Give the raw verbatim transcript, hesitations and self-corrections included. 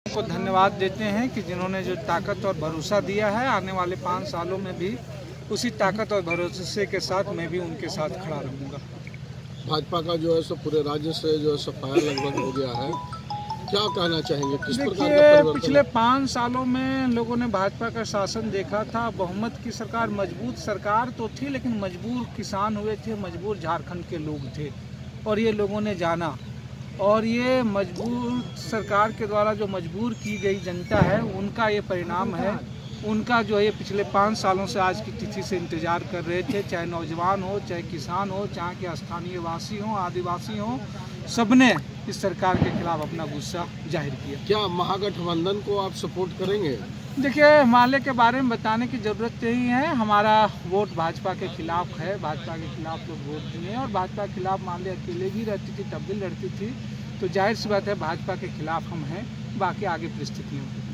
को धन्यवाद देते हैं कि जिन्होंने जो ताकत और भरोसा दिया है, आने वाले पाँच सालों में भी उसी ताकत और भरोसे के साथ मैं भी उनके साथ खड़ा रहूँगा। भाजपा का जो है सो पूरे राज्य से जो है सो फायर लगभग हो गया है, क्या कहना चाहेंगे, किस प्रकार का परिवर्तन? पिछले पाँच सालों में लोगों ने भाजपा का शासन देखा था। बहुमत की सरकार, मजबूत सरकार तो थी, लेकिन मजबूर किसान हुए थे, मजबूर झारखंड के लोग थे और ये लोगों ने जाना। और ये मजबूर सरकार के द्वारा जो मजबूर की गई जनता है, उनका ये परिणाम है। उनका जो है पिछले पाँच सालों से आज की तिथि से इंतजार कर रहे थे, चाहे नौजवान हो, चाहे किसान हो, चाहे के स्थानीय वासी हो, आदिवासी हो, सबने इस सरकार के खिलाफ अपना गुस्सा जाहिर किया। क्या महागठबंधन को आप सपोर्ट करेंगे? देखिए, हिमालय के बारे में बताने की ज़रूरत नहीं है। हमारा वोट भाजपा के खिलाफ है, भाजपा के खिलाफ लोग वोट दिए और भाजपा के खिलाफ मान लिया अकेले भी रहती थी तब भी लड़ती थी, तो जाहिर सी बात है भाजपा के खिलाफ हम हैं। बाकी आगे परिस्थितियों